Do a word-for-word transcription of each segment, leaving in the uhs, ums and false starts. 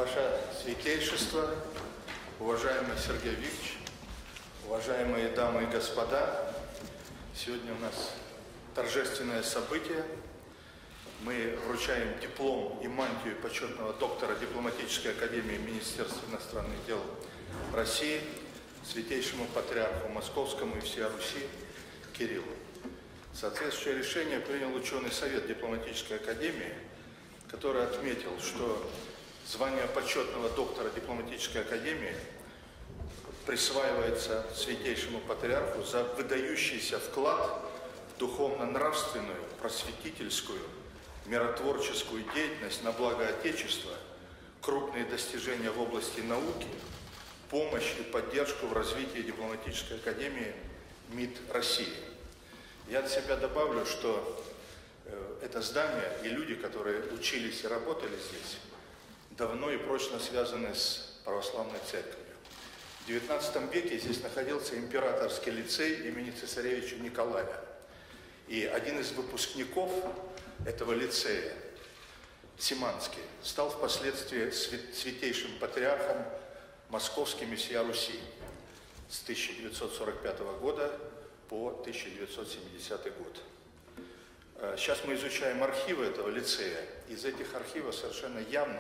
Ваше Святейшество, уважаемый Сергей Викторович, уважаемые дамы и господа, сегодня у нас торжественное событие. Мы вручаем диплом и мантию почетного доктора Дипломатической академии Министерства иностранных дел России Святейшему Патриарху Московскому и всея Руси Кириллу. Соответствующее решение принял ученый совет Дипломатической академии, который отметил, что звание почетного доктора Дипломатической академии присваивается Святейшему Патриарху за выдающийся вклад в духовно-нравственную, просветительскую, миротворческую деятельность на благо Отечества, крупные достижения в области науки, помощь и поддержку в развитии Дипломатической академии МИД России. Я от себя добавлю, что это здание и люди, которые учились и работали здесь, давно и прочно связаны с православной церковью. В девятнадцатом веке здесь находился императорский лицей имени цесаревича Николая. И один из выпускников этого лицея, Симанский, стал впоследствии святейшим патриархом Московским и всея Руси с тысяча девятьсот сорок пятого года по тысяча девятьсот семидесятый год. Сейчас мы изучаем архивы этого лицея. Из этих архивов совершенно явно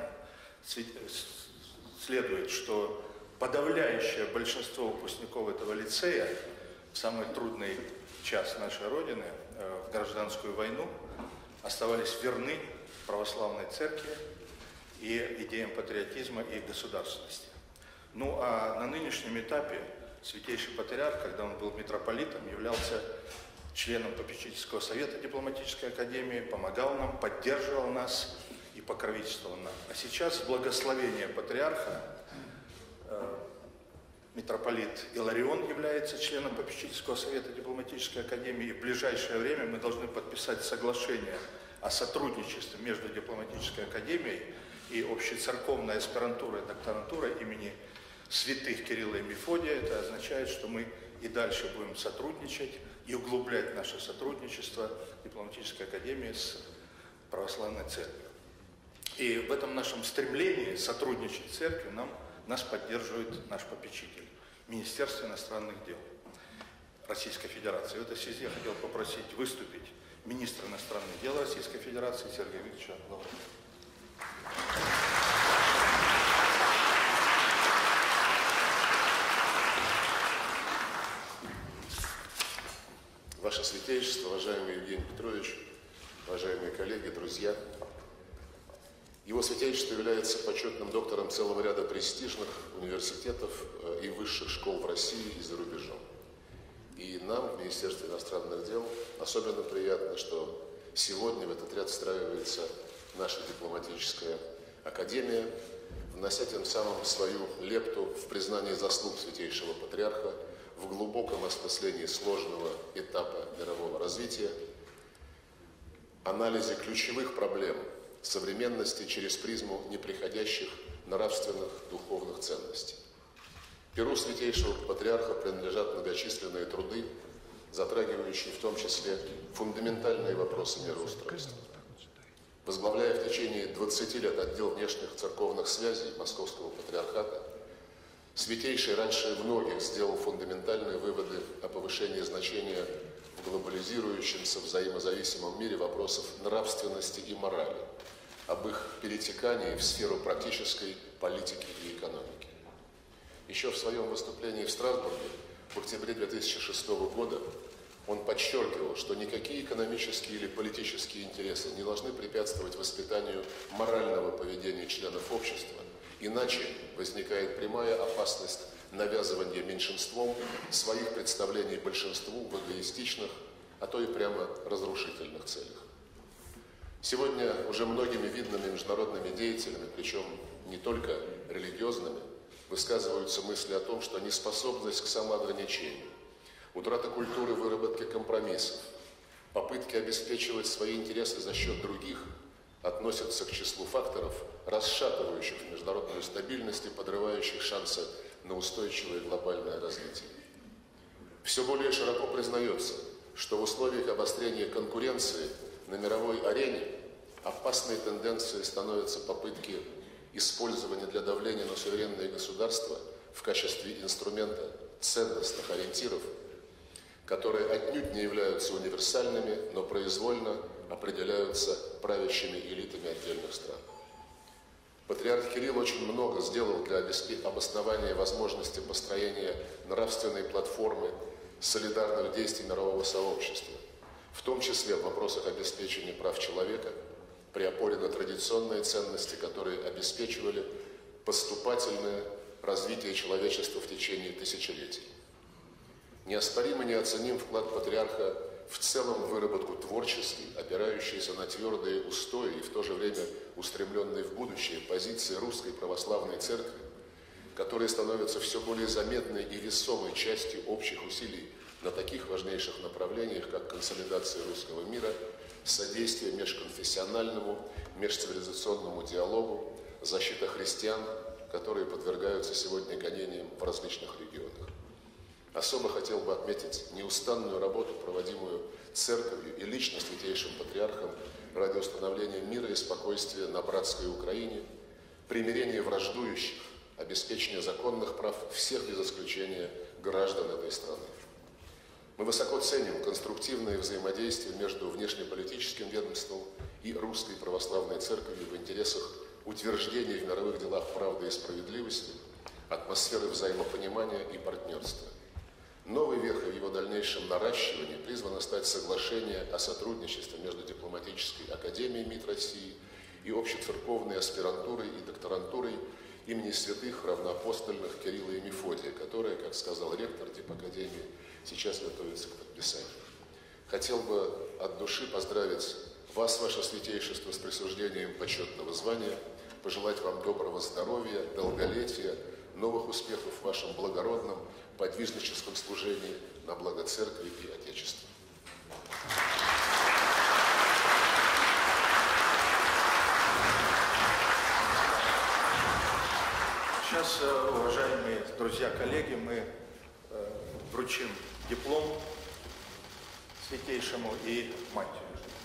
следует, что подавляющее большинство выпускников этого лицея в самый трудный час нашей Родины, в гражданскую войну, оставались верны православной церкви и идеям патриотизма и государственности. Ну а на нынешнем этапе Святейший Патриарх, когда он был митрополитом, являлся членом попечительского совета Дипломатической академии, помогал нам, поддерживал нас и покровительствовал нам. А сейчас благословение патриарха, э, митрополит Иларион является членом попечительского совета Дипломатической академии, и в ближайшее время мы должны подписать соглашение о сотрудничестве между Дипломатической академией и общецерковной аспирантурой и докторантурой имени святых Кирилла и Мефодия. Это означает, что мы и дальше будем сотрудничать и углублять наше сотрудничество Дипломатической академии с православной церковью. И в этом нашем стремлении сотрудничать с церковью нам, нас поддерживает наш попечитель, Министерство иностранных дел Российской Федерации. В этой связи я хотел попросить выступить министра иностранных дел Российской Федерации Сергея Викторовича Лаврова. Ваше Святейшество, уважаемый Евгений Петрович, уважаемые коллеги, друзья, Его Святейшество является почетным доктором целого ряда престижных университетов и высших школ в России и за рубежом. И нам, в Министерстве иностранных дел, особенно приятно, что сегодня в этот ряд встраивается наша дипломатическая академия, внося тем самым свою лепту в признание заслуг Святейшего Патриарха в глубоком осмыслении сложного этапа мирового развития, анализе ключевых проблем современности через призму неприходящих нравственных духовных ценностей. Перу Святейшего Патриарха принадлежат многочисленные труды, затрагивающие в том числе фундаментальные вопросы мироустройства. Возглавляя в течение двадцати лет отдел внешних церковных связей Московского Патриархата, Святейший раньше многих сделал фундаментальные выводы о повышении значения в глобализирующемся взаимозависимом мире вопросов нравственности и морали, об их перетекании в сферу практической политики и экономики. Еще в своем выступлении в Страсбурге в октябре две тысячи шестого года он подчеркивал, что никакие экономические или политические интересы не должны препятствовать воспитанию морального поведения членов общества, иначе возникает прямая опасность навязывания меньшинством своих представлений большинству в эгоистичных, а то и прямо разрушительных целях. Сегодня уже многими видными международными деятелями, причем не только религиозными, высказываются мысли о том, что неспособность к самоограничению, утрата культуры выработки компромиссов, попытки обеспечивать свои интересы за счет других относятся к числу факторов, расшатывающих международную стабильность и подрывающих шансы на устойчивое глобальное развитие. Все более широко признается, что в условиях обострения конкуренции на мировой арене опасной тенденцией становятся попытки использование для давления на суверенные государства в качестве инструмента ценностных ориентиров, которые отнюдь не являются универсальными, но произвольно определяются правящими элитами отдельных стран. Патриарх Кирилл очень много сделал для обоснования возможности построения нравственной платформы солидарных действий мирового сообщества, в том числе в вопросах обеспечения прав человека, при опоре на традиционные ценности, которые обеспечивали поступательное развитие человечества в течение тысячелетий. Неоспоримо неоценим вклад патриарха в целом в выработку творческой, опирающейся на твердые устои и в то же время устремленной в будущее позиции Русской Православной Церкви, которые становятся все более заметной и весомой частью общих усилий на таких важнейших направлениях, как консолидация русского мира, содействие межконфессиональному, межцивилизационному диалогу, защита христиан, которые подвергаются сегодня гонениям в различных регионах. Особо хотел бы отметить неустанную работу, проводимую Церковью и лично Святейшим Патриархом ради установления мира и спокойствия на братской Украине, примирения враждующих, обеспечения законных прав всех без исключения граждан этой страны. Мы высоко ценим конструктивное взаимодействие между внешнеполитическим ведомством и Русской Православной Церковью в интересах утверждения в мировых делах правды и справедливости, атмосферы взаимопонимания и партнерства. Новой вехой в его дальнейшем наращивании призвано стать соглашение о сотрудничестве между Дипломатической академией МИД России и общецерковной аспирантурой и докторантурой имени святых равноапостольных Кирилла и Мефодия, которая, как сказал ректор Дипакадемии, сейчас готовится к подписанию. Хотел бы от души поздравить вас, ваше святейшество, с присуждением почетного звания, пожелать вам доброго здоровья, долголетия, новых успехов в вашем благородном, подвижническом служении на благо Церкви и Отечества. Сейчас, уважаемые друзья, коллеги, мы вручим диплом Святейшему и мантию.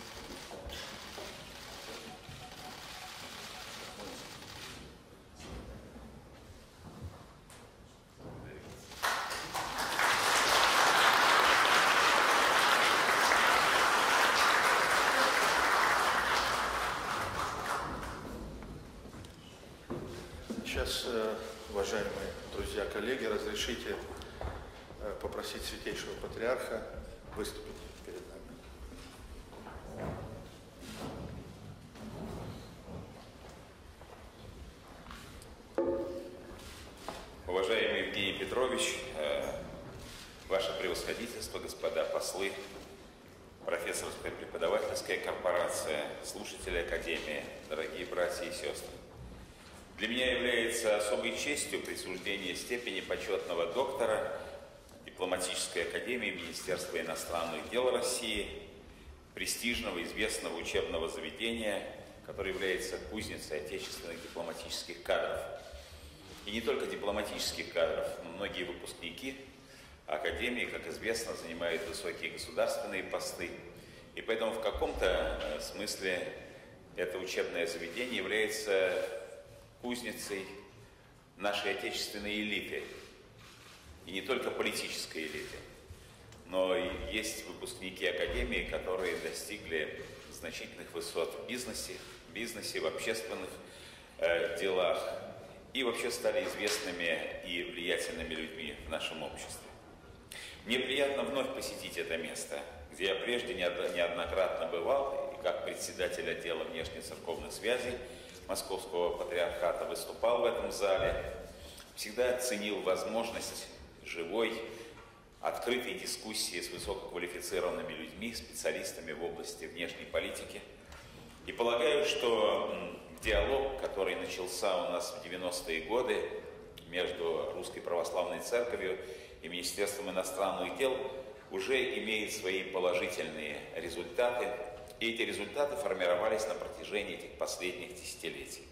Сейчас, уважаемые друзья, коллеги, разрешите попросить Святейшего Патриарха выступить перед нами. Уважаемый Евгений Петрович, Ваше Превосходительство, господа послы, профессорская преподавательская корпорация, слушатели Академии, дорогие братья и сестры. Для меня является особой честью присуждение степени почетного доктора Дипломатической академии Министерства иностранных дел России, престижного, известного учебного заведения, которое является кузницей отечественных дипломатических кадров. И не только дипломатических кадров, но многие выпускники академии, как известно, занимают высокие государственные посты. И поэтому в каком-то смысле это учебное заведение является кузницей нашей отечественной элиты. И не только политической элиты, но и есть выпускники академии, которые достигли значительных высот в бизнесе, в, бизнесе, в общественных э, делах и вообще стали известными и влиятельными людьми в нашем обществе. Мне приятно вновь посетить это место, где я прежде неоднократно бывал и как председатель отдела внешнецерковных связей Московского патриархата выступал в этом зале, всегда ценил возможность живой, открытой дискуссии с высококвалифицированными людьми, специалистами в области внешней политики. И полагаю, что диалог, который начался у нас в девяностые годы между Русской Православной Церковью и Министерством иностранных дел, уже имеет свои положительные результаты. И эти результаты формировались на протяжении этих последних десятилетий.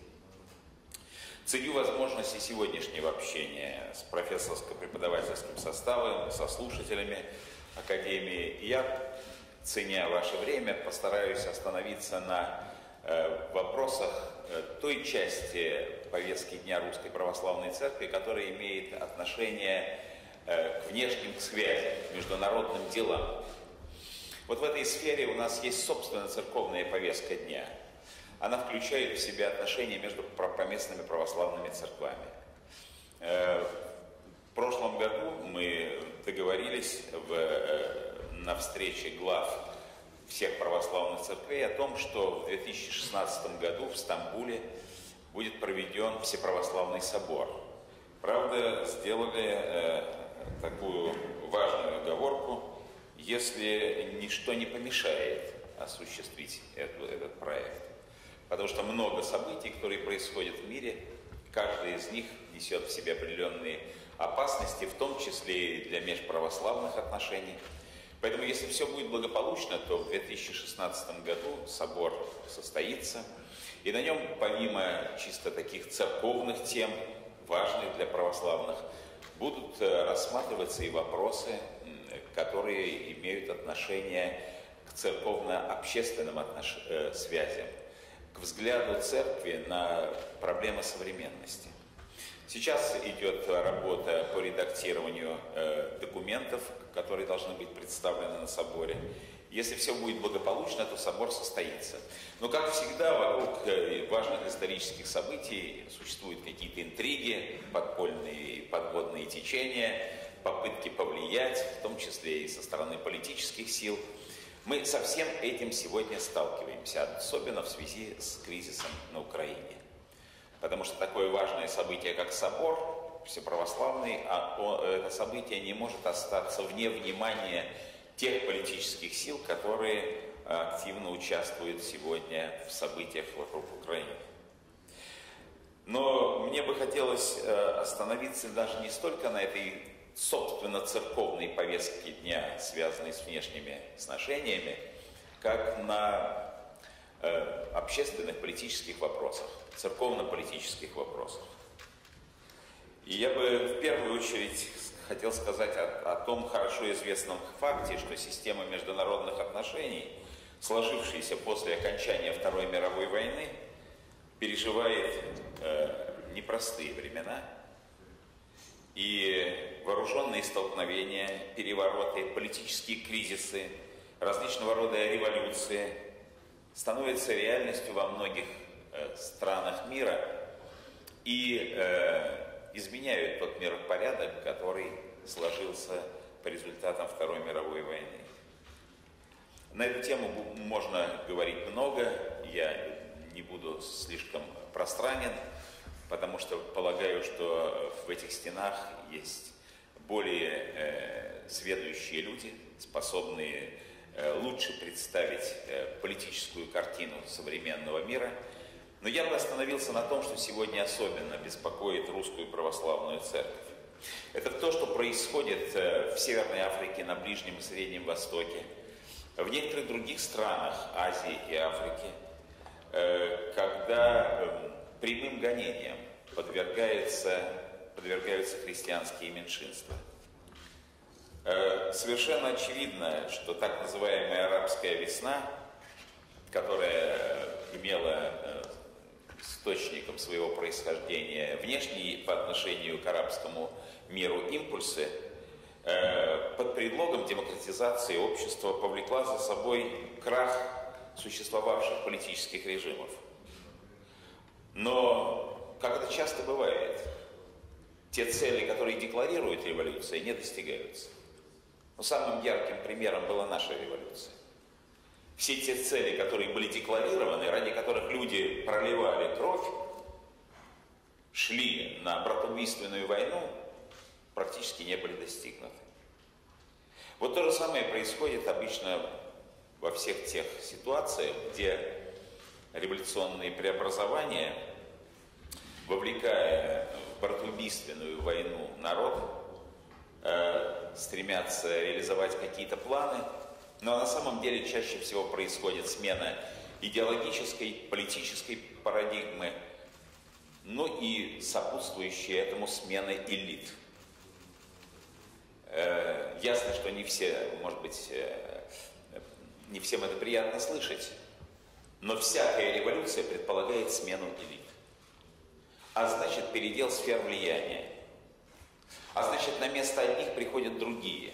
Ценю возможности сегодняшнего общения с профессорско-преподавательским составом, со слушателями Академии. И я, ценя ваше время, постараюсь остановиться на в вопросах той части повестки дня Русской Православной Церкви, которая имеет отношение к внешним связям, к международным делам. Вот в этой сфере у нас есть собственная церковная повестка дня. Она включает в себя отношения между поместными православными церквами. В прошлом году мы договорились в, на встрече глав всех православных церквей о том, что в две тысячи шестнадцатом году в Стамбуле будет проведен Всеправославный собор. Правда, сделали э, такую важную оговорку: если ничто не помешает осуществить эту, этот проект. Потому что много событий, которые происходят в мире, каждый из них несет в себе определенные опасности, в том числе и для межправославных отношений. Поэтому, если все будет благополучно, то в две тысячи шестнадцатом году собор состоится, и на нем, помимо чисто таких церковных тем, важных для православных, будут рассматриваться и вопросы, которые имеют отношение к церковно-общественным отнош... связям, к взгляду церкви на проблемы современности. Сейчас идет работа по редактированию э, документов, которые должны быть представлены на соборе. Если все будет благополучно, то собор состоится. Но, как всегда, вокруг э, важных исторических событий существуют какие-то интриги, подпольные подводные течения, попытки повлиять, в том числе и со стороны политических сил. Мы со всем этим сегодня сталкиваемся, особенно в связи с кризисом на Украине. Потому что такое важное событие, как собор всеправославный, а это событие не может остаться вне внимания тех политических сил, которые активно участвуют сегодня в событиях вокруг Украины. Но мне бы хотелось остановиться даже не столько на этой собственно церковной повестке дня, связанной с внешними сношениями, как на э, общественных политических вопросах, церковно-политических вопросах. И я бы в первую очередь хотел сказать о, о том хорошо известном факте, что система международных отношений, сложившаяся после окончания Второй мировой войны, переживает э, непростые времена. И вооруженные столкновения, перевороты, политические кризисы, различного рода революции становятся реальностью во многих э, странах мира и э, изменяют тот миропорядок, который сложился по результатам Второй мировой войны. На эту тему можно говорить много, я не буду слишком пространен, потому что полагаю, что в этих стенах есть более э, сведущие люди, способные э, лучше представить э, политическую картину современного мира. Но я бы остановился на том, что сегодня особенно беспокоит Русскую Православную Церковь. Это то, что происходит э, в Северной Африке, на Ближнем и Среднем Востоке, в некоторых других странах Азии и Африки, э, когда э, прямым гонениям подвергаются, подвергаются христианские меньшинства. Э, совершенно очевидно, что так называемая арабская весна, которая имела э, источником своего происхождения внешние по отношению к арабскому миру импульсы, э, под предлогом демократизации общества повлекла за собой крах существовавших политических режимов. Но, как это часто бывает, те цели, которые декларирует революция, не достигаются. Но самым ярким примером была наша революция. Все те цели, которые были декларированы, ради которых люди проливали кровь, шли на братоубийственную войну, практически не были достигнуты. Вот то же самое происходит обычно во всех тех ситуациях, где революционные преобразования, вовлекая в братоубийственную войну народ, э, стремятся реализовать какие-то планы, но на самом деле чаще всего происходит смена идеологической, политической парадигмы, ну и сопутствующая этому смена элит. Э, ясно, что не все, может быть, э, не всем это приятно слышать, Но всякая революция предполагает смену элит. А значит, передел сфер влияния. А значит, на место одних приходят другие.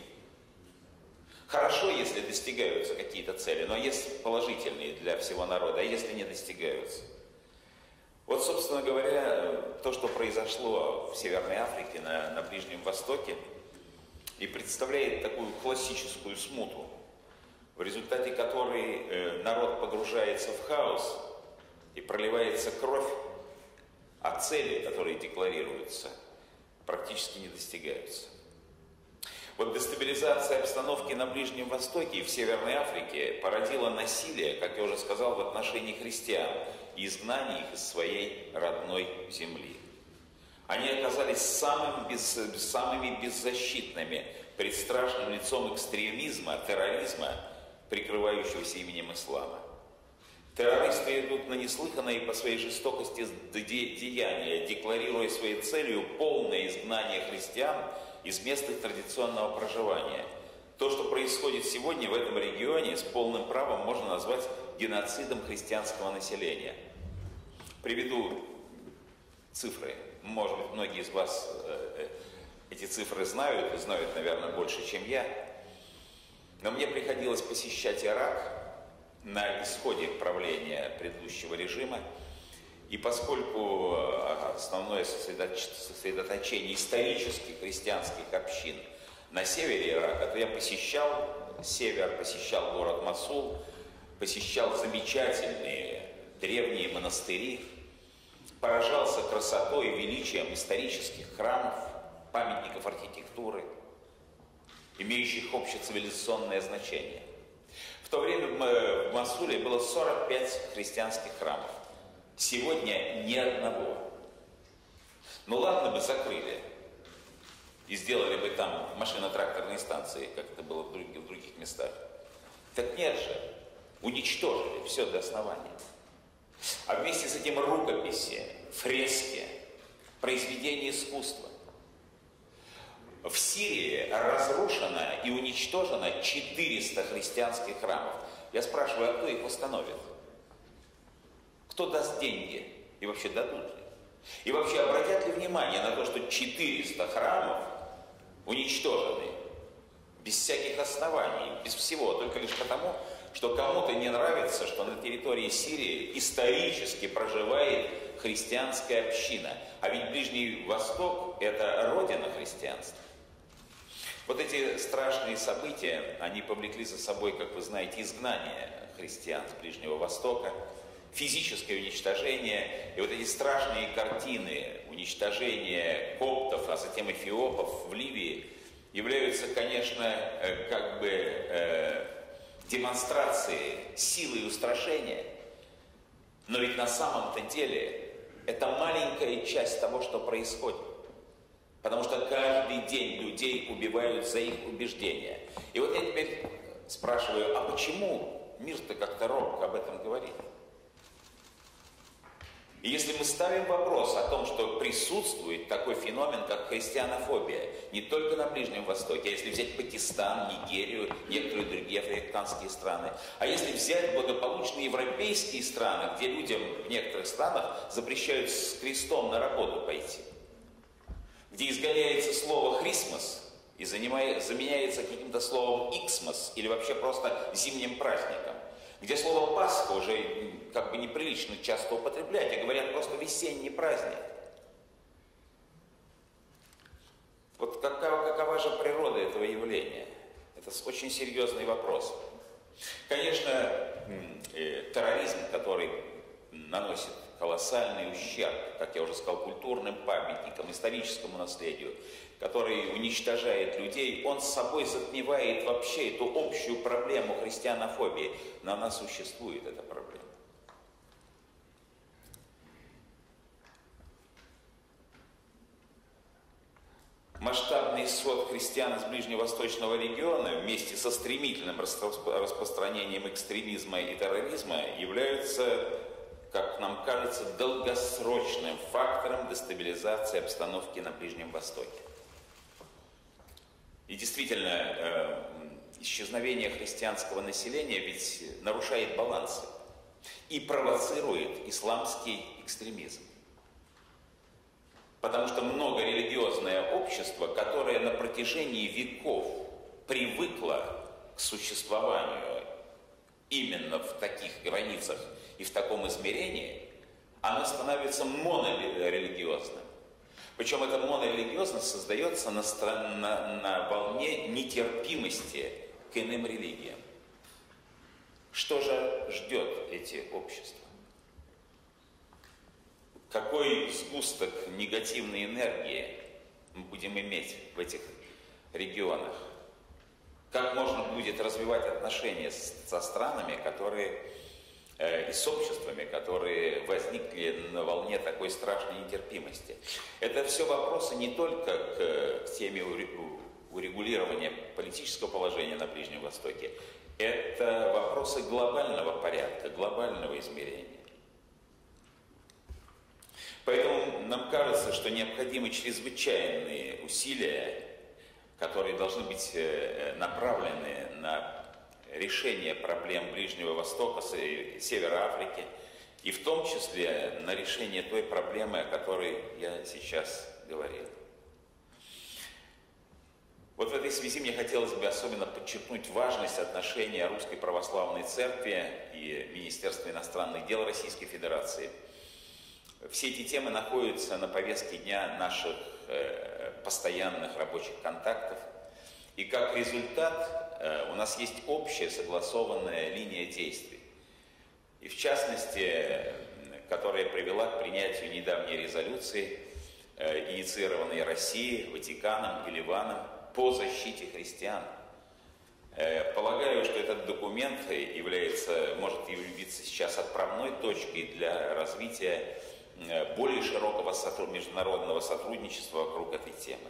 Хорошо, если достигаются какие-то цели, но есть положительные для всего народа, а если не достигаются. Вот, собственно говоря, то, что произошло в Северной Африке, на, на Ближнем Востоке, и представляет такую классическую смуту, в результате которой э, народ погружается в хаос и проливается кровь, а цели, которые декларируются, практически не достигаются. Вот дестабилизация обстановки на Ближнем Востоке и в Северной Африке породила насилие, как я уже сказал, в отношении христиан и изгнание их из своей родной земли. Они оказались самым без, самыми беззащитными перед страшным лицом экстремизма, терроризма, прикрывающегося именем ислама. Террористы идут на неслыханные по своей жестокости деяния, декларируя своей целью полное изгнание христиан из мест их традиционного проживания. То, что происходит сегодня в этом регионе, с полным правом можно назвать геноцидом христианского населения. Приведу цифры. Может быть, многие из вас э, эти цифры знают, и знают, наверное, больше, чем я. Но мне приходилось посещать Ирак на исходе правления предыдущего режима. И поскольку основное сосредоточение исторических христианских общин на севере Ирака, то я посещал север, посещал город Мосул, посещал замечательные древние монастыри, поражался красотой и величием исторических храмов, памятников архитектуры, имеющих общецивилизационное значение. В то время в Мосуле было сорок пять христианских храмов. Сегодня ни одного. Ну ладно бы закрыли и сделали бы там машино-тракторные станции, как это было в других, в других местах. Так нет же, уничтожили все до основания. А вместе с этим рукописи, фрески, произведения искусства. В Сирии разрушено и уничтожено четыреста христианских храмов. Я спрашиваю, а кто их восстановит? Кто даст деньги? И вообще дадут ли? И вообще обратят ли внимание на то, что четыреста храмов уничтожены без всяких оснований, без всего, только лишь потому, что кому-то не нравится, что на территории Сирии исторически проживает христианская община. А ведь Ближний Восток – это родина христианства. Вот эти страшные события, они повлекли за собой, как вы знаете, изгнание христиан с Ближнего Востока, физическое уничтожение, и вот эти страшные картины уничтожения коптов, а затем эфиопов в Ливии являются, конечно, как бы э, демонстрацией силы и устрашения, но ведь на самом-то деле это маленькая часть того, что происходит. Потому что каждый день людей убивают за их убеждения. И вот я теперь спрашиваю, а почему мир-то как-то робко об этом говорит? И если мы ставим вопрос о том, что присутствует такой феномен, как христианофобия, не только на Ближнем Востоке, а если взять Пакистан, Нигерию, некоторые другие африканские страны, а если взять благополучные европейские страны, где людям в некоторых странах запрещают с крестом на работу пойти, где изгоняется слово «христмас» и заменяется каким-то словом «иксмас» или вообще просто зимним праздником, где слово «Пасха» уже как бы неприлично часто употреблять, и говорят просто «весенний праздник». Вот какова, какова же природа этого явления? Это очень серьезный вопрос. Конечно, терроризм, который наносит колоссальный ущерб, как я уже сказал, культурным памятникам, историческому наследию, который уничтожает людей, он с собой затмевает вообще эту общую проблему христианофобии. Но она существует, эта проблема. Масштабный исход христиан из ближневосточного региона вместе со стремительным распространением экстремизма и терроризма являются, как нам кажется, долгосрочным фактором дестабилизации обстановки на Ближнем Востоке. И действительно, исчезновение христианского населения ведь нарушает балансы. и провоцирует исламский экстремизм. Потому что многорелигиозное общество, которое на протяжении веков привыкло к существованию именно в таких границах и в таком измерении, оно становится монорелигиозным. Причем эта монорелигиозность создается на, на, на волне нетерпимости к иным религиям. Что же ждет эти общества? Какой сгусток негативной энергии мы будем иметь в этих регионах? Как можно будет развивать отношения с, со странами, которые, э, и с обществами, которые возникли на волне такой страшной нетерпимости? Это все вопросы не только к, к теме урегулирования политического положения на Ближнем Востоке. Это вопросы глобального порядка, глобального измерения. Поэтому нам кажется, что необходимы чрезвычайные усилия, которые должны быть направлены на решение проблем Ближнего Востока, Севера Африки, и в том числе на решение той проблемы, о которой я сейчас говорил. Вот в этой связи мне хотелось бы особенно подчеркнуть важность отношения Русской Православной Церкви и Министерства иностранных дел Российской Федерации. Все эти темы находятся на повестке дня наших э, постоянных рабочих контактов. И как результат э, у нас есть общая согласованная линия действий. И в частности, э, которая привела к принятию недавней резолюции, э, инициированной Россией, Ватиканом и Ливаном, по защите христиан. Э, полагаю, что этот документ является, может явиться сейчас отправной точкой для развития более широкого международного сотрудничества вокруг этой темы.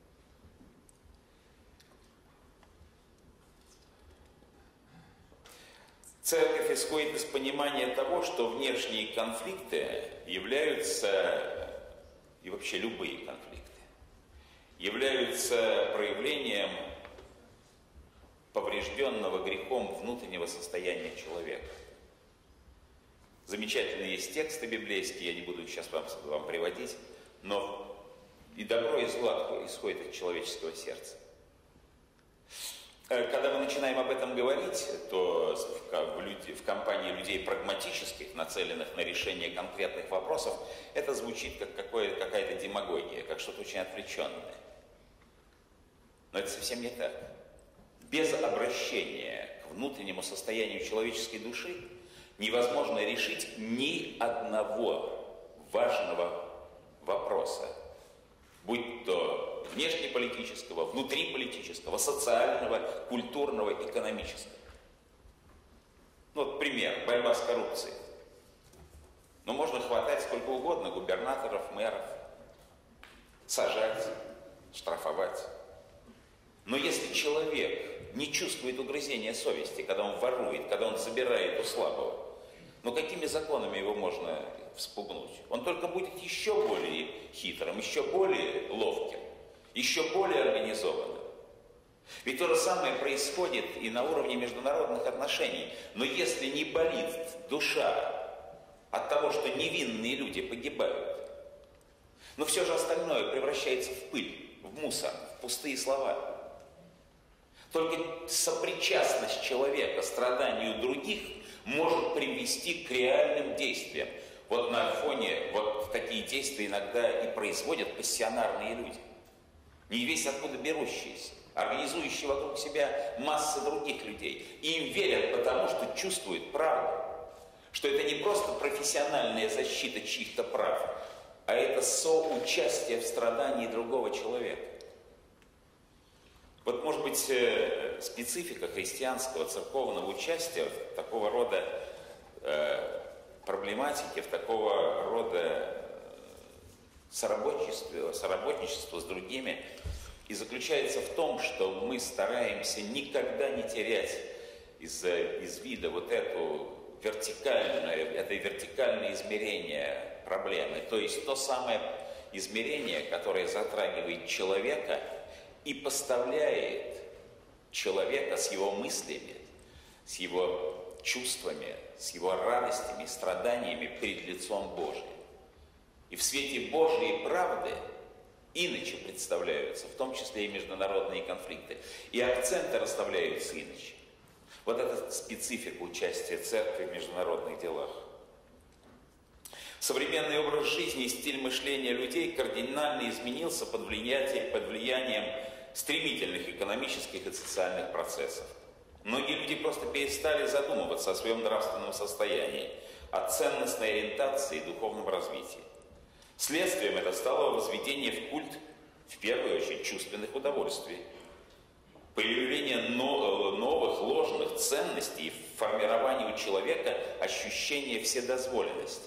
Церковь исходит из понимания того, что внешние конфликты являются, и вообще любые конфликты, являются проявлением поврежденного грехом внутреннего состояния человека. Замечательные есть тексты библейские, я не буду их сейчас вам, вам приводить, но и добро, и зло исходит от человеческого сердца. Когда мы начинаем об этом говорить, то в, люди, в компании людей прагматических, нацеленных на решение конкретных вопросов, это звучит как какая-то демагогия, как что-то очень отвлеченное. Но это совсем не так. Без обращения к внутреннему состоянию человеческой души невозможно решить ни одного важного вопроса, будь то внешнеполитического, внутриполитического, социального, культурного, экономического. Ну, вот пример, борьба с коррупцией. Ну, можно хватать сколько угодно губернаторов, мэров, сажать, штрафовать. Но если человек не чувствует угрызения совести, когда он ворует, когда он забирает у слабого, но какими законами его можно вспугнуть? Он только будет еще более хитрым, еще более ловким, еще более организованным. Ведь то же самое происходит и на уровне международных отношений. Но если не болит душа от того, что невинные люди погибают, но все же остальное превращается в пыль, в мусор, в пустые слова. Только сопричастность человека страданию других может привести к реальным действиям. Вот на фоне вот такие действия иногда и производят пассионарные люди. Не весь откуда берущиеся, организующие вокруг себя массы других людей. И им верят, потому что чувствуют правду. Что это не просто профессиональная защита чьих-то прав, а это соучастие в страдании другого человека. Вот, может быть, специфика христианского церковного участия в такого рода э, проблематике, в такого рода соработничестве, соработничество с другими и заключается в том, что мы стараемся никогда не терять из, из вида вот эту вертикальное, это вертикальное измерение проблемы, то есть то самое измерение, которое затрагивает человека и поставляет человека с его мыслями, с его чувствами, с его радостями, страданиями перед лицом Божьим. И в свете Божьей правды иначе представляются, в том числе и международные конфликты. И акценты расставляются иначе. Вот это специфика участия церкви в международных делах. Современный образ жизни и стиль мышления людей кардинально изменился под влиянием, под влиянием стремительных экономических и социальных процессов. Многие люди просто перестали задумываться о своем нравственном состоянии, о ценностной ориентации и духовном развитии. Следствием это стало возведение в культ, в первую очередь, чувственных удовольствий, появление новых ложных ценностей и формирование у человека ощущения вседозволенности.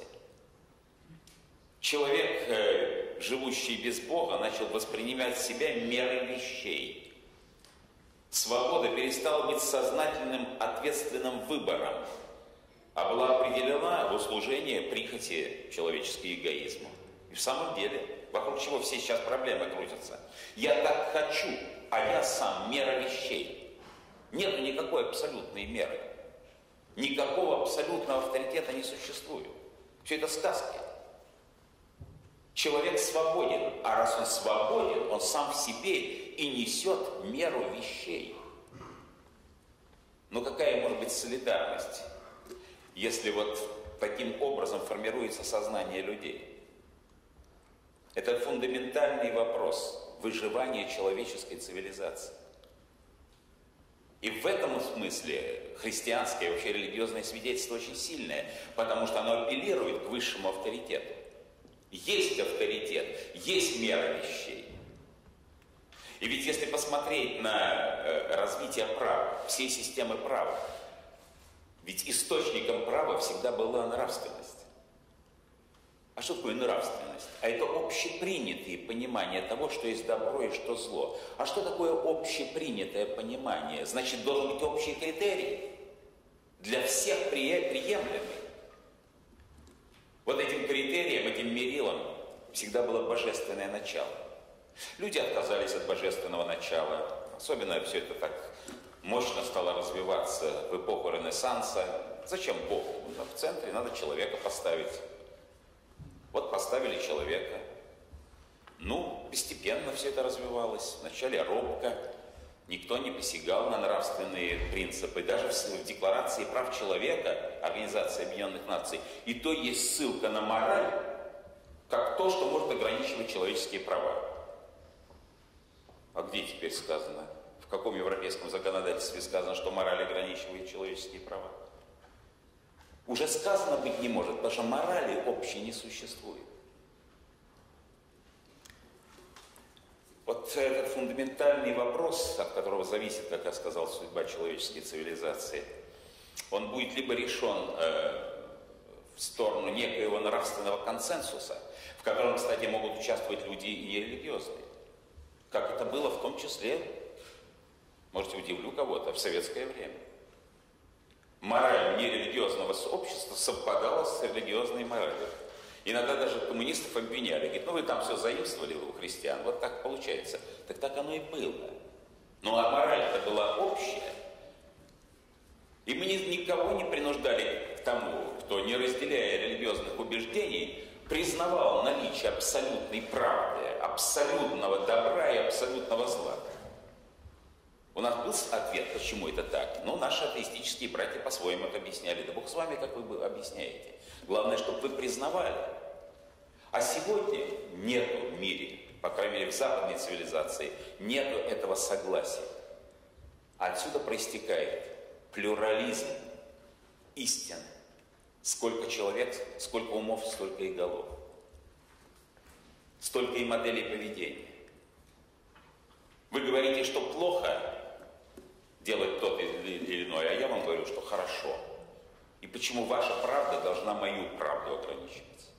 Человек, живущий без Бога, начал воспринимать себя мерой вещей. Свобода перестала быть сознательным, ответственным выбором, а была определена в услужение прихоти человеческого эгоизма. И в самом деле, вокруг чего все сейчас проблемы крутятся. Я так хочу, а я сам мера вещей. Нет никакой абсолютной меры. Никакого абсолютного авторитета не существует. Все это сказки. Человек свободен, а раз он свободен, он сам в себе и несет меру вещей. Но какая может быть солидарность, если вот таким образом формируется сознание людей? Это фундаментальный вопрос выживания человеческой цивилизации. И в этом смысле христианское, вообще религиозное свидетельство очень сильное, потому что оно апеллирует к высшему авторитету. Есть авторитет, есть мера вещей. И ведь если посмотреть на развитие права, всей системы права, ведь источником права всегда была нравственность. А что такое нравственность? А это общепринятые понимания того, что есть добро и что зло. А что такое общепринятое понимание? Значит, должен быть общий критерий, для всех приемлемый. Вот этим критерием, этим мерилом всегда было божественное начало. Люди отказались от божественного начала. Особенно все это так мощно стало развиваться в эпоху Ренессанса. Зачем Бог? В центре надо человека поставить. Вот поставили человека. Ну, постепенно все это развивалось. Вначале робко. Никто не посягал на нравственные принципы. Даже в Декларации прав человека Организации Объединенных Наций и то есть ссылка на мораль, как то, что может ограничивать человеческие права. А где теперь сказано? В каком европейском законодательстве сказано, что мораль ограничивает человеческие права? Уже сказано быть не может, потому что морали общей не существует. Вот этот фундаментальный вопрос, от которого зависит, как я сказал, судьба человеческой цивилизации, он будет либо решен э, в сторону некоего нравственного консенсуса, в котором, кстати, могут участвовать люди и нерелигиозные, как это было в том числе, может, удивлю кого-то, в советское время. Мораль нерелигиозного общества совпадала с религиозной моралью. Иногда даже коммунистов обвиняли. Говорит, ну вы там все заимствовали у христиан, вот так получается. Так так оно и было. Ну а мораль-то была общая. И мы никого не принуждали к тому, кто, не разделяя религиозных убеждений, признавал наличие абсолютной правды, абсолютного добра и абсолютного зла. У нас был ответ, почему это так. Ну, наши атеистические братья по-своему это объясняли. Да Бог с вами, как вы объясняете. Главное, чтобы вы признавали. А сегодня нету в мире, по крайней мере в западной цивилизации, нету этого согласия. Отсюда проистекает плюрализм истин. Сколько человек, сколько умов, столько и голов. Столько и моделей поведения. Вы говорите, что плохо делать тот или иной, а я вам говорю, что хорошо. И почему ваша правда должна мою правду ограничивать?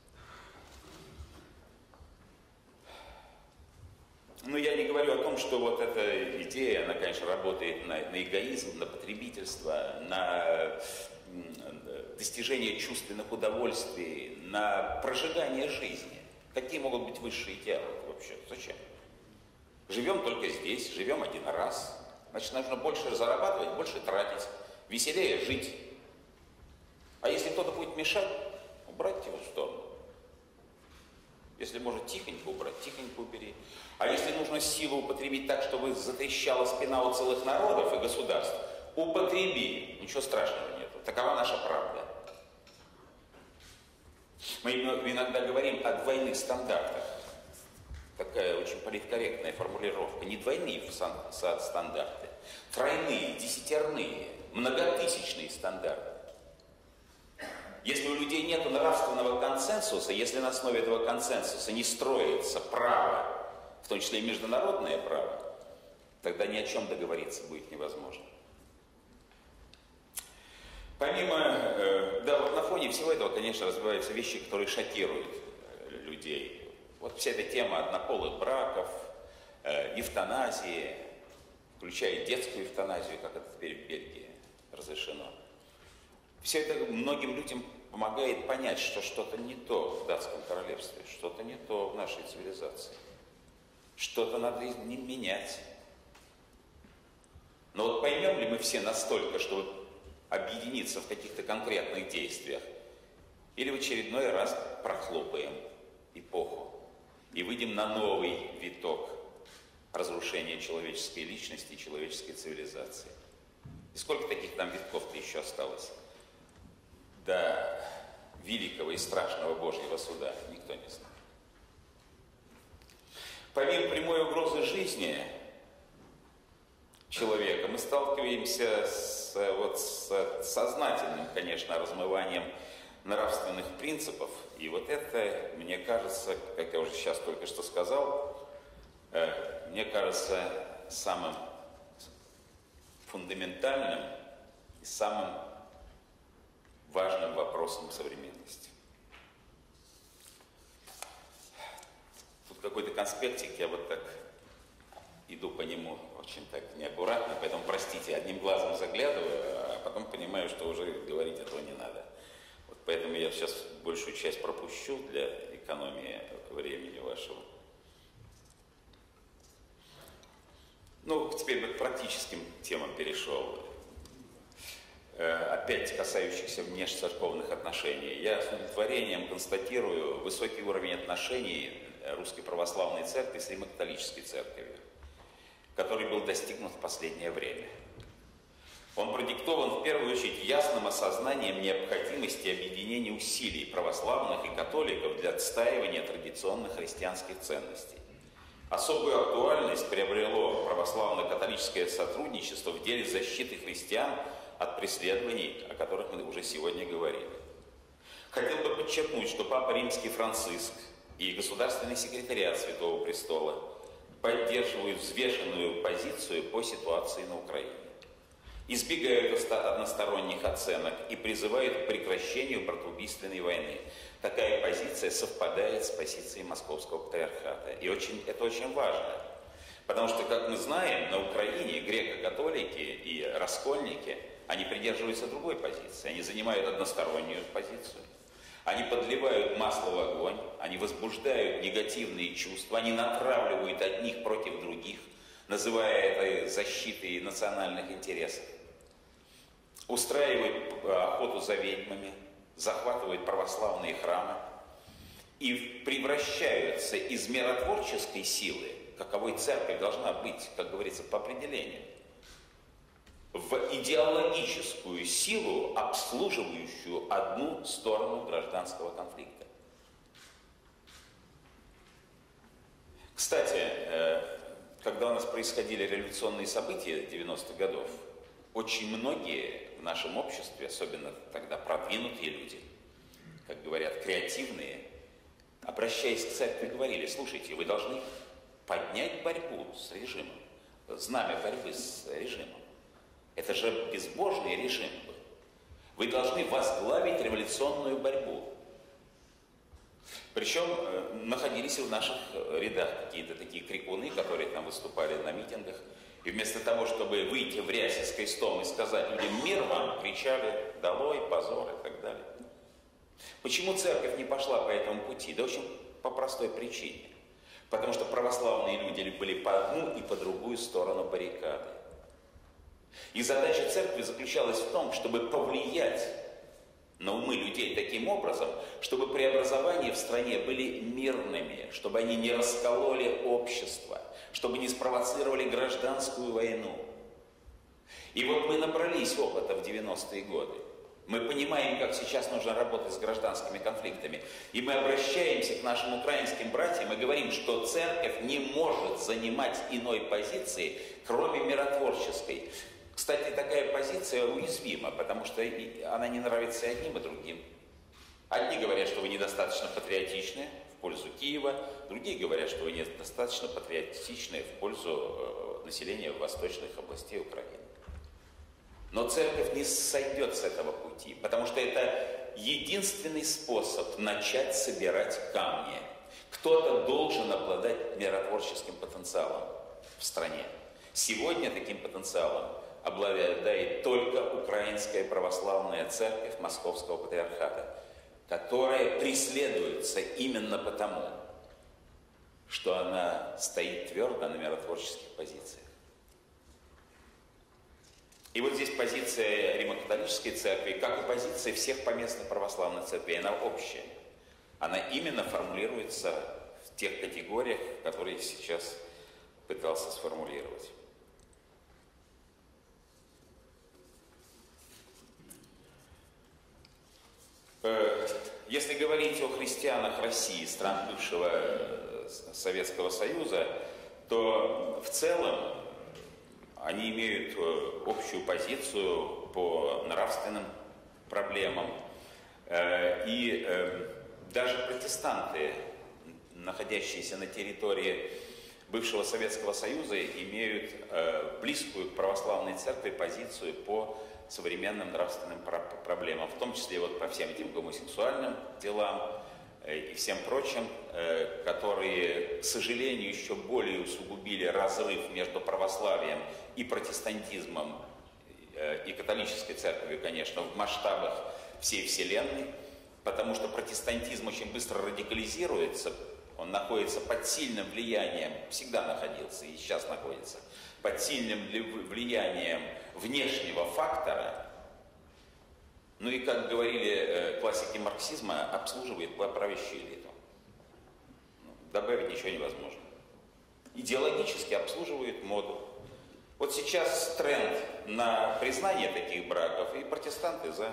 Но я не говорю о том, что вот эта идея, она, конечно, работает на, на эгоизм, на потребительство, на достижение чувственных удовольствий, на прожигание жизни. Какие могут быть высшие идеалы вообще? Зачем? Живем только здесь, живем один раз. Значит, нужно больше зарабатывать, больше тратить, веселее жить. А если кто-то будет мешать, убрать его в сторону. Если может тихонько убрать, тихонько убери. А если нужно силу употребить так, чтобы затрещала спина у целых народов и государств, употреби. Ничего страшного нет. Такова наша правда. Мы иногда говорим о двойных стандартах. Такая очень политкорректная формулировка. Не двойные стандарты, тройные, десятерные, многотысячные стандарты. Если у людей нет нравственного консенсуса, если на основе этого консенсуса не строится право, в том числе и международное право, тогда ни о чем договориться будет невозможно. Помимо, э, да, вот на фоне всего этого, конечно, развиваются вещи, которые шокируют людей. Вот вся эта тема однополых браков, э, эвтаназии, включая детскую эвтаназию, как это теперь в Бельгии разрешено. Все это многим людям помогает понять, что что-то не то в датском королевстве, что-то не то в нашей цивилизации. Что-то надо не менять. Но вот поймем ли мы все настолько, чтобы объединиться в каких-то конкретных действиях, или в очередной раз прохлопаем эпоху и выйдем на новый виток разрушения человеческой личности и человеческой цивилизации. И сколько таких там витков-то еще осталось до великого и страшного Божьего суда, никто не знает. Помимо прямой угрозы жизни человека, мы сталкиваемся с, вот, с сознательным, конечно, размыванием нравственных принципов. И вот это, мне кажется, как я уже сейчас только что сказал, э, мне кажется самым фундаментальным и самым важным вопросом современности. Тут какой-то конспектик, я вот так иду по нему очень так неаккуратно, поэтому, простите, одним глазом заглядываю, а потом понимаю, что уже говорить этого не надо. Вот поэтому я сейчас большую часть пропущу для экономии времени вашего. Ну, теперь к практическим темам перешел. Опять касающихся внешнецерковных отношений. Я с удовлетворением констатирую высокий уровень отношений Русской Православной Церкви с Римо-католической Церковью, который был достигнут в последнее время. Он продиктован в первую очередь ясным осознанием необходимости объединения усилий православных и католиков для отстаивания традиционных христианских ценностей. Особую актуальность приобрело православно-католическое сотрудничество в деле защиты христиан от преследований, о которых мы уже сегодня говорили. Хотел бы подчеркнуть, что Папа Римский Франциск и государственный секретариат Святого Престола поддерживают взвешенную позицию по ситуации на Украине, избегают односторонних оценок и призывают к прекращению братоубийственной войны. Такая позиция совпадает с позицией Московского патриархата. И очень, это очень важно, потому что, как мы знаем, на Украине греко-католики и раскольники, они придерживаются другой позиции, они занимают одностороннюю позицию. Они подливают масло в огонь, они возбуждают негативные чувства, они натравливают одних против других, называя это защитой национальных интересов. Устраивают охоту за ведьмами, захватывают православные храмы и превращаются из миротворческой силы, каковой церковь должна быть, как говорится, по определению, в идеологическую силу, обслуживающую одну сторону гражданского конфликта. Кстати, когда у нас происходили революционные события девяностых годов, очень многие в нашем обществе, особенно тогда продвинутые люди, как говорят, креативные, обращаясь к церкви, говорили: слушайте, вы должны поднять борьбу с режимом, знамя борьбы с режимом. Это же безбожный режим был. Вы должны возглавить революционную борьбу. Причем э, находились и в наших рядах какие-то такие крикуны, которые там выступали на митингах. И вместо того, чтобы выйти в рясе с крестом и сказать людям «мир вам», кричали «долой», «позор» и так далее. Почему церковь не пошла по этому пути? Да очень по простой причине. Потому что православные люди были по одну и по другую сторону баррикады. И задача церкви заключалась в том, чтобы повлиять на умы людей таким образом, чтобы преобразования в стране были мирными, чтобы они не раскололи общество, чтобы не спровоцировали гражданскую войну. И вот мы набрались опыта в девяностые годы. Мы понимаем, как сейчас нужно работать с гражданскими конфликтами. И мы обращаемся к нашим украинским братьям и говорим, что церковь не может занимать иной позиции, кроме миротворческой. Кстати, такая позиция уязвима, потому что она не нравится и одним, и другим. Одни говорят, что вы недостаточно патриотичны в пользу Киева, другие говорят, что вы недостаточно патриотичны в пользу населения восточных областей Украины. Но церковь не сойдет с этого пути, потому что это единственный способ начать собирать камни. Кто-то должен обладать миротворческим потенциалом в стране. Сегодня таким потенциалом обладает только Украинская православная церковь Московского патриархата, которая преследуется именно потому, что она стоит твердо на миротворческих позициях. И вот здесь позиция Римо-католической церкви, как и позиция всех поместных православных церквей, она общая. Она именно формулируется в тех категориях, которые сейчас пытался сформулировать. Если говорить о христианах России, стран бывшего Советского Союза, то в целом они имеют общую позицию по нравственным проблемам. И даже протестанты, находящиеся на территории бывшего Советского Союза, имеют близкую к православной церкви позицию по современным нравственным проблемам, в том числе вот по всем этим гомосексуальным делам и всем прочим, которые, к сожалению, еще более усугубили разрыв между православием и протестантизмом, и католической церковью, конечно, в масштабах всей Вселенной, потому что протестантизм очень быстро радикализируется, он находится под сильным влиянием, всегда находился и сейчас находится, под сильным влиянием внешнего фактора, ну и, как говорили классики марксизма, обслуживает правящую элиту. Добавить ничего невозможно. Идеологически обслуживает моду. Вот сейчас тренд на признание таких браков, и протестанты за.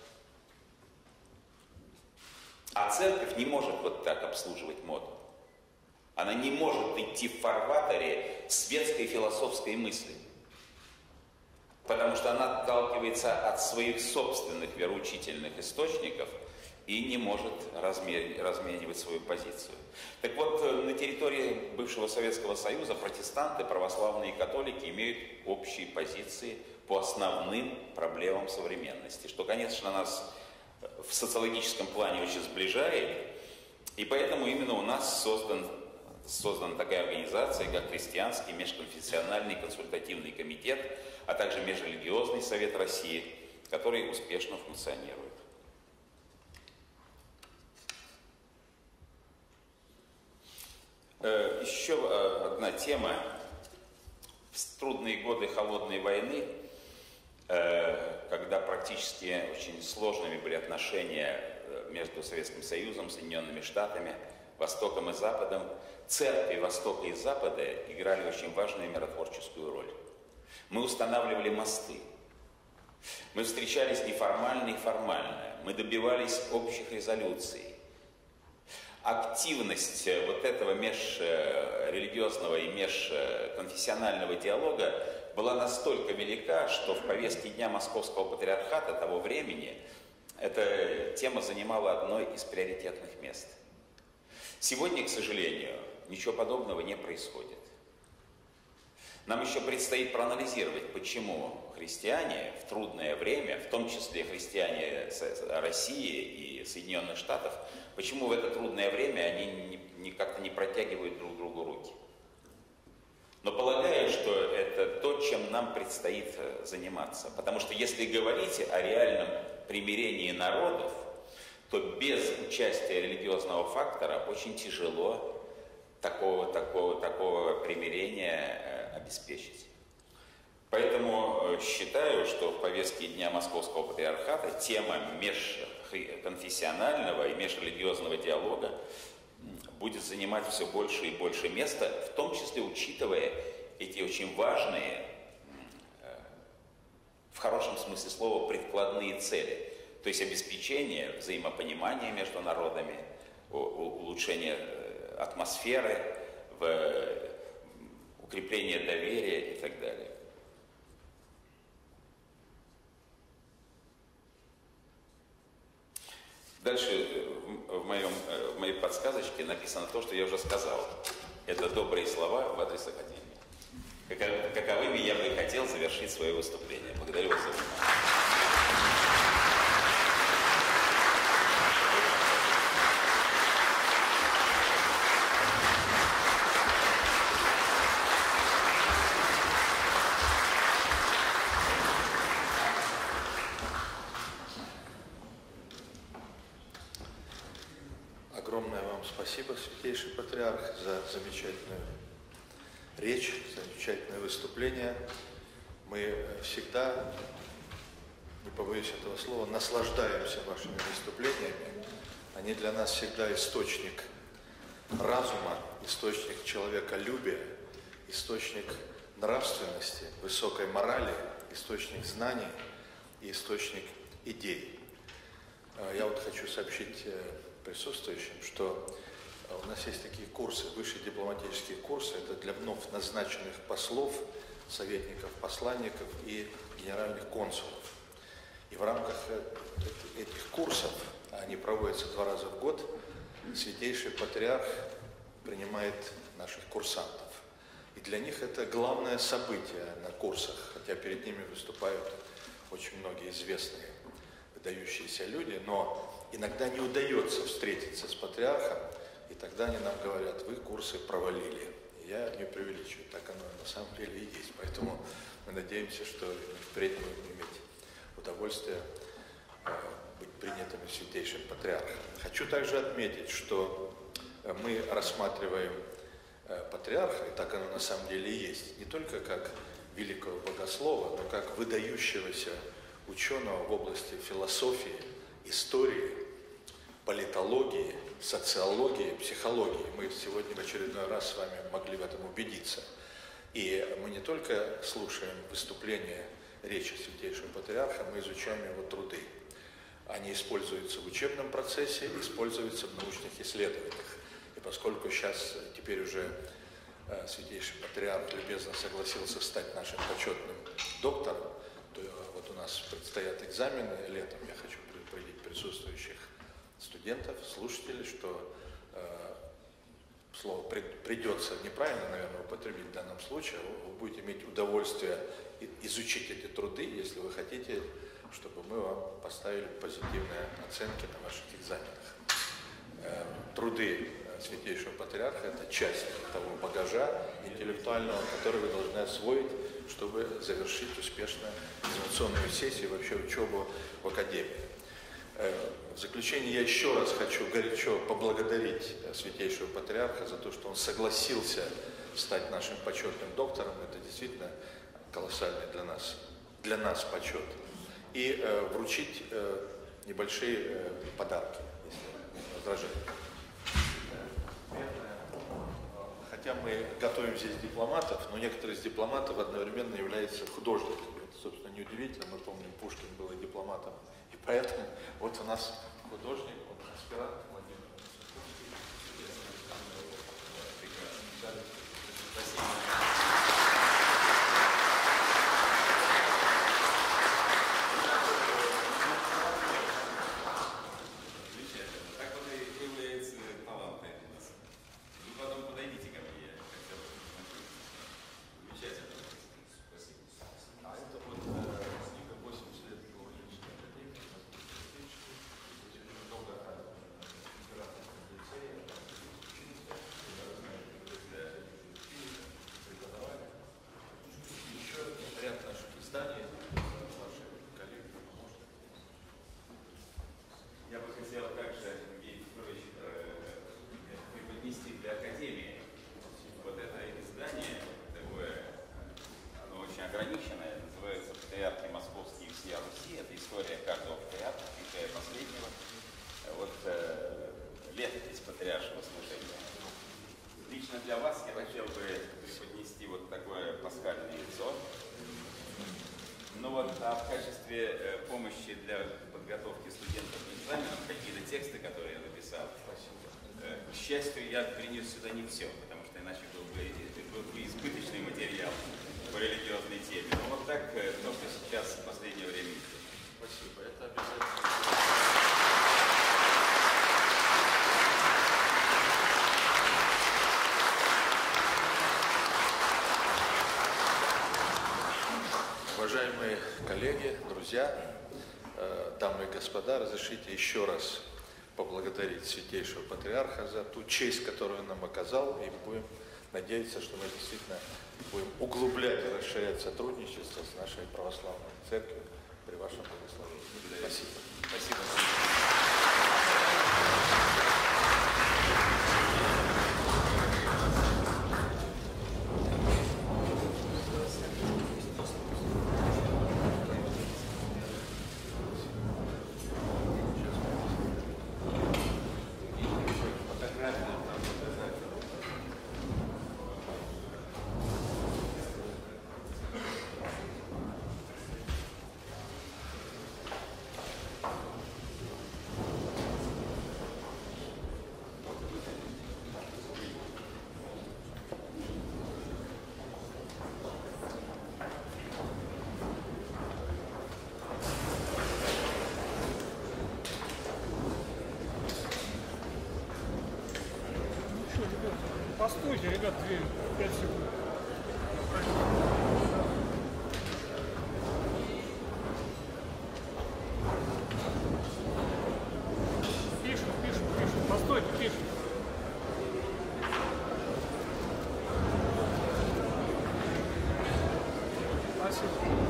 А церковь не может вот так обслуживать моду. Она не может идти в фарватере светской философской мысли. Потому что она отталкивается от своих собственных вероучительных источников и не может разменивать свою позицию. Так вот, на территории бывшего Советского Союза протестанты, православные и католики имеют общие позиции по основным проблемам современности, что, конечно, нас в социологическом плане очень сближает, и поэтому именно у нас создан, создана такая организация, как Христианский межконфессиональный консультативный комитет, а также Межрелигиозный совет России, который успешно функционирует. Еще одна тема. В трудные годы холодной войны, когда практически очень сложными были отношения между Советским Союзом, Соединенными Штатами, Востоком и Западом, церкви Востока и Запада играли очень важную миротворческую роль. Мы устанавливали мосты. Мы встречались неформально и формально. Мы добивались общих резолюций. Активность вот этого межрелигиозного и межконфессионального диалога была настолько велика, что в повестке дня Московского патриархата того времени эта тема занимала одно из приоритетных мест. Сегодня, к сожалению, ничего подобного не происходит. Нам еще предстоит проанализировать, почему христиане в трудное время, в том числе христиане России и Соединенных Штатов, почему в это трудное время они не, не, как-то не протягивают друг другу руки. Но полагаю, что это то, чем нам предстоит заниматься. Потому что если говорить о реальном примирении народов, то без участия религиозного фактора очень тяжело такого, такого, такого примирения обеспечить. Поэтому считаю, что в повестке Дня Московского Патриархата тема межконфессионального и межрелигиозного диалога будет занимать все больше и больше места, в том числе учитывая эти очень важные, в хорошем смысле слова, предкладные цели. То есть обеспечение взаимопонимания между народами, улучшение атмосферы, укрепление доверия и так далее. Дальше в, моем, в моей подсказочке написано то, что я уже сказал. Это добрые слова в адрес Академии. Каковыми я бы хотел завершить свое выступление. Благодарю вас за внимание. Огромное вам спасибо, Святейший Патриарх, за замечательную речь, замечательное выступление. Мы всегда, не побоюсь этого слова, наслаждаемся вашими выступлениями. Они для нас всегда источник разума, источник человеколюбия, источник нравственности, высокой морали, источник знаний и источник идей. Я вот хочу сообщить присутствующим, что у нас есть такие курсы, высшие дипломатические курсы, это для вновь назначенных послов, советников, посланников и генеральных консулов. И в рамках этих курсов, они проводятся два раза в год, Святейший Патриарх принимает наших курсантов. И для них это главное событие на курсах, хотя перед ними выступают очень многие известные, выдающиеся люди, но иногда не удается встретиться с патриархом, и тогда они нам говорят: вы курсы провалили. И я не преувеличиваю, так оно на самом деле и есть. Поэтому мы надеемся, что впредь будем иметь удовольствие быть принятыми Святейшим Патриархом. Хочу также отметить, что мы рассматриваем патриарха, и так оно на самом деле и есть, не только как великого богослова, но как выдающегося ученого в области философии, истории, политологии, социологии, психологии. Мы сегодня в очередной раз с вами могли в этом убедиться. И мы не только слушаем выступления, речи Святейшего Патриарха, мы изучаем его труды. Они используются в учебном процессе, используются в научных исследованиях. И поскольку сейчас теперь уже Святейший Патриарх любезно согласился стать нашим почетным доктором, то вот у нас предстоят экзамены летом. Я хочу предупредить присутствующих студентов, слушателей, что э, слово «придется» неправильно, наверное, употребить в данном случае. Вы будете иметь удовольствие изучить эти труды, если вы хотите, чтобы мы вам поставили позитивные оценки на ваших экзаменах. Э, труды Святейшего Патриарха – это часть того багажа интеллектуального, который вы должны освоить, чтобы завершить успешно экзаменационную сессию и вообще учебу в Академии. В заключение я еще раз хочу горячо поблагодарить Святейшего Патриарха за то, что он согласился стать нашим почетным доктором. Это действительно колоссальный для нас, для нас почет. И э, вручить э, небольшие э, подарки, если не возражаете. Хотя мы готовим здесь дипломатов, но некоторые из дипломатов одновременно являются художниками. Это, собственно, неудивительно. Мы помним, Пушкин был и дипломатом. И поэтому вот у нас художник, он аспирант Владимир. Так вот и является талантом у нас. Вы потом подойдите ко мне, я хотел бы посмотреть. Замечательно. Спасибо. А это вот книга восемьдесят лет Филологической академии. Долго история каждого патриарха, включая последнего. Вот э, летопись патриаршего служения. Лично для вас я хотел бы преподнести вот такое пасхальное яйцо. Ну вот, а в качестве э, помощи для подготовки студентов к экзаменам какие-то тексты, которые я написал. Э, к счастью, я принес сюда не все, потому что иначе был бы, был бы избыточный материал по религиозной теме. Но вот так э, то, что сейчас в последнее время. Спасибо, это обязательно. Уважаемые коллеги, друзья, дамы и господа, разрешите еще раз поблагодарить Святейшего Патриарха за ту честь, которую он нам оказал, и будем надеяться, что мы действительно будем углублять и расширять сотрудничество с нашей православной церковью при вашем благословении. Спасибо. Спасибо. Постойте, ребят, две, пять секунд. Пишем, пишем, пишем. Постойте, пишем. Спасибо.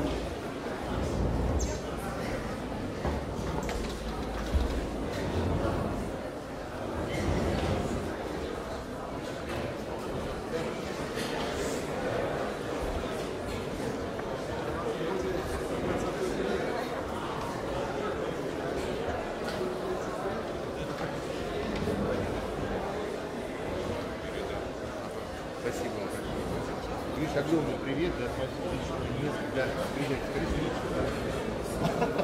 Спасибо вам. Лишь огромный привет, да, спасибо. Для, для, для,